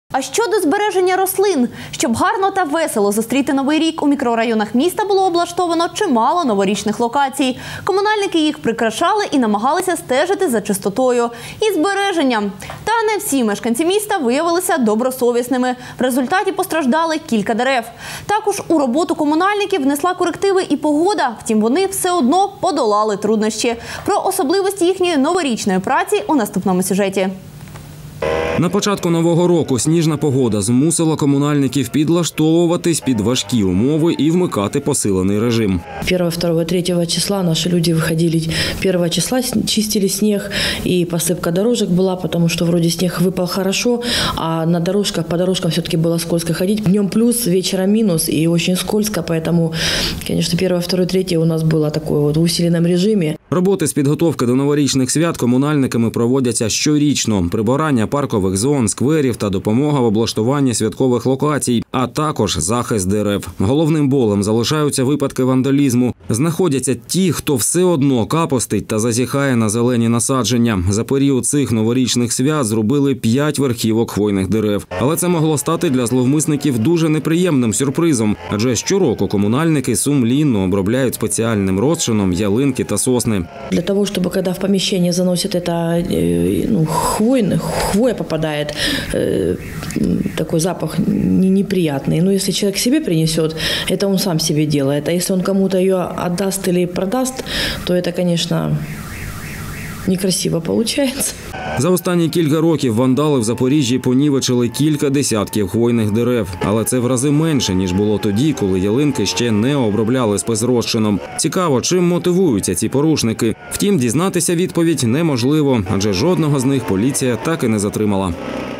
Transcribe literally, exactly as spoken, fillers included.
А щодо збереження рослин, щоб гарно та весело зустріти Новий рік, у мікрорайонах міста було облаштовано чимало новорічних локацій. Комунальники їх прикрашали і намагалися стежити за чистотою і збереженням. Та не всі мешканці міста виявилися добросовісними. В результаті постраждали кілька дерев. Також у роботу комунальників внесла корективи і погода. Втім, вони все одно подолали труднощі. Про особливості їхньої новорічної праці у наступному сюжеті. На початку нового року сніжна погода змусила комунальників підлаштовуватись під важкі умови і вмикати посилений режим. первого, второго, третьего числа наши люди выходили. первого числа чистили снег, и посыпка дорожек была, потому что вроде снег выпал хорошо, а на дорожках, по дорожкам все-таки было скользко ходить. Днем плюс, вечером минус, и очень скользко, поэтому, конечно, первого, второго, третьего у нас было такое вот в усиленном режиме. Роботи з підготовки до новорічних свят комунальниками проводяться щорічно. Прибирання паркових зон, скверів та допомога в облаштуванні святкових локацій, а також захист дерев. Головним болем залишаються випадки вандалізму. Знаходяться ті, хто все одно капостить та зазіхає на зелені насадження. За період цих новорічних свят зробили п'ять верхівок хвойних дерев. Але це могло стати для зловмисників дуже неприємним сюрпризом. Адже щороку комунальники сумлінно обробляють спеціальним розчином ялинки та сосни. Для того, чтобы когда в помещение заносят это, ну, хвойный, хвоя попадает, э, такой запах неприятный. Но если человек себе принесет, это он сам себе делает. А если он кому-то ее отдаст или продаст, то это, конечно, некрасиво получается. За останні кілька років вандали в Запоріжжі понівечили кілька десятків хвойних дерев. Але це в рази менше, ніж було тоді, коли ялинки ще не обробляли спецрозчином. Цікаво, чим мотивуються ці порушники. Втім, дізнатися відповідь неможливо, адже жодного з них поліція так і не затримала.